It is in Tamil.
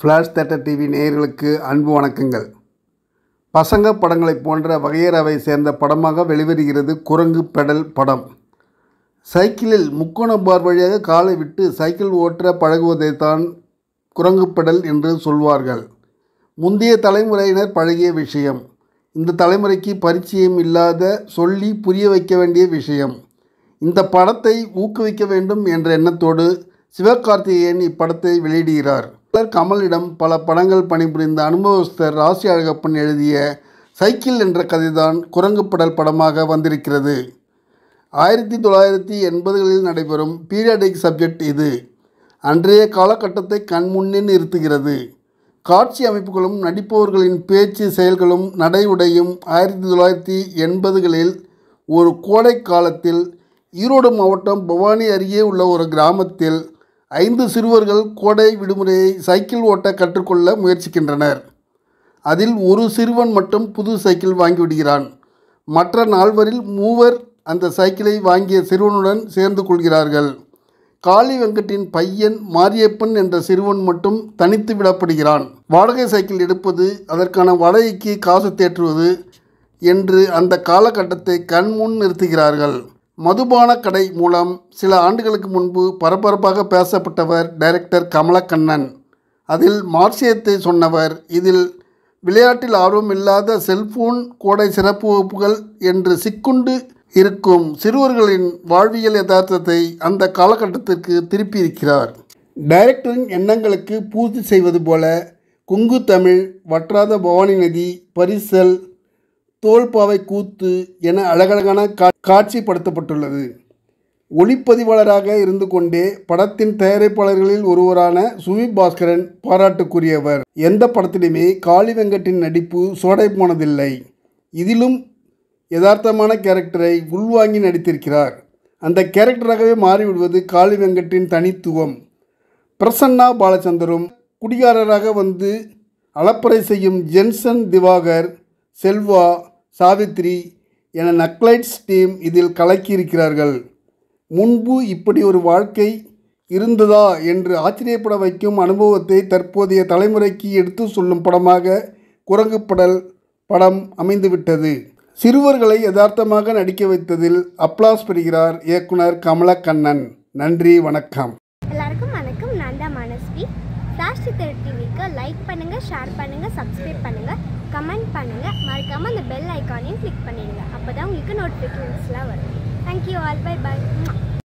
ஃப்ளாஷ் தியேட்டர் டிவி நேயர்களுக்கு அன்பு வணக்கங்கள். பசங்க படங்களைப் போன்ற வகையறாவை சேர்ந்த படமாக வெளிவருகிறது குரங்கு பெடல் படம். சைக்கிளில் முக்கோண பார் வழியாக காலை விட்டு சைக்கிள் ஓட்ட பழகுவதைத்தான் குரங்கு பெடல் என்று சொல்வார்கள். முந்தைய தலைமுறையினர் பழகிய விஷயம். இந்த தலைமுறைக்கு பரிச்சயம் இல்லாத, சொல்லி புரிய வைக்க வேண்டிய விஷயம். இந்த படத்தை ஊக்குவிக்க வேண்டும் என்ற எண்ணத்தோடு சிவகார்த்திகேயன் இப்படத்தை வெளியிடுகிறார். கமலிடம் பல படங்கள் பணிபுரிந்த அனுபவஸ்தர் ராசி அழகப்பன் எழுதிய சைக்கிள் என்ற கதைதான் குரங்கு பெடல் படமாக வந்திருக்கிறது. 1980களில் நடைபெறும் பீரியாடிக் சப்ஜெக்ட் இது. அன்றைய காலகட்டத்தை கண்முன்னே நிறுத்துகிறது. காட்சி அமைப்புகளும் நடிப்பவர்களின் பேச்சு செயல்களும் நடை உடையும் 1980களில் ஒரு கோடை காலத்தில் ஈரோடு மாவட்டம் பவானி அருகே உள்ள ஒரு கிராமத்தில் 5 சிறுவர்கள் கோடை விடுமுறையை சைக்கிள் ஓட்ட கற்றுக்கொள்ள முயற்சிக்கின்றனர். அதில் ஒரு சிறுவன் மட்டும் புது சைக்கிள் வாங்கிவிடுகிறான். மற்ற 4வரில் 3 அந்த சைக்கிளை வாங்கிய சிறுவனுடன் சேர்ந்து கொள்கிறார்கள். காளி வெங்கட்டின் பையன் மாரியப்பன் என்ற சிறுவன் மட்டும் தனித்து விடப்படுகிறான். வாடகை சைக்கிள் எடுப்பது, அதற்கான வாடகைக்கு காசு தேற்றுவது என்று அந்த காலகட்டத்தை கண்முன் நிறுத்துகிறார்கள். மதுபான கடை மூலம் சில ஆண்டுகளுக்கு முன்பு பரபரப்பாக பேசப்பட்டவர் டைரக்டர் கமலக்கண்ணன். அதில் மார்க்சியத்தை சொன்னவர். இதில் விளையாட்டில் ஆர்வமில்லாத செல்போன், கோடை சிறப்பு வகுப்புகள் என்று சிக்குண்டு இருக்கும் சிறுவர்களின் வாழ்வியல் யதார்த்தத்தை அந்த காலகட்டத்திற்கு திருப்பியிருக்கிறார். டைரக்டரின் எண்ணங்களுக்கு பூர்த்தி செய்வது போல குங்கு தமிழ், வற்றாத பவானி நதி, பரிசல், தோல்பாவை கூத்து என அழகழகான காட்சிப்படுத்தப்பட்டுள்ளது. ஒளிப்பதிவாளராக இருந்து கொண்டே படத்தின் தயாரிப்பாளர்களில் ஒருவரான சுவி பாஸ்கரன் பாராட்டுக்குரியவர். எந்த படத்திலுமே காளி வெங்கட்டின் நடிப்பு சோடை போனதில்லை. இதிலும் யதார்த்தமான கேரக்டரை உள்வாங்கி நடித்திருக்கிறார். அந்த கேரக்டராகவே மாறிவிடுவது காளி வெங்கட்டின் தனித்துவம். பிரசன்னா பாலச்சந்தரும் குடிகாரராக வந்து அலப்பறை செய்யும் ஜென்சன் திவாகர், செல்வா, சாவித்ரி என நக்லைட்ஸ் டீம் இதில் கலக்கியிருக்கிறார்கள். முன்பு இப்படி ஒரு வாழ்க்கை இருந்ததா என்று ஆச்சரியப்பட வைக்கும் அனுபவத்தை தற்போதைய தலைமுறைக்கு எடுத்து சொல்லும் படமாக குரங்கு பெடல் படம் அமைந்துவிட்டது. சிறுவர்களை யதார்த்தமாக நடிக்க வைத்ததில் அப்ளாஸ் பெறுகிறார் இயக்குனர் கமலக்கண்ணன். நன்றி, வணக்கம். எல்லாருக்கும் வணக்கம். நான் தான் மனஸ்வி. ஃப்ளாஷ் தியேட்டர் டிவிக்கு லைக் பண்ணுங்கள், ஷேர் பண்ணுங்கள், சப்ஸ்கிரைப் பண்ணுங்கள், கமெண்ட் பண்ணுங்கள். மறக்காமல் அந்த பெல் ஐக்கானையும் கிளிக் பண்ணிடுங்க. அப்போ தான் உங்களுக்கு நோட்டிஃபிகேஷன்ஸ்லாம் வரும். Thank you all. பை பாய்.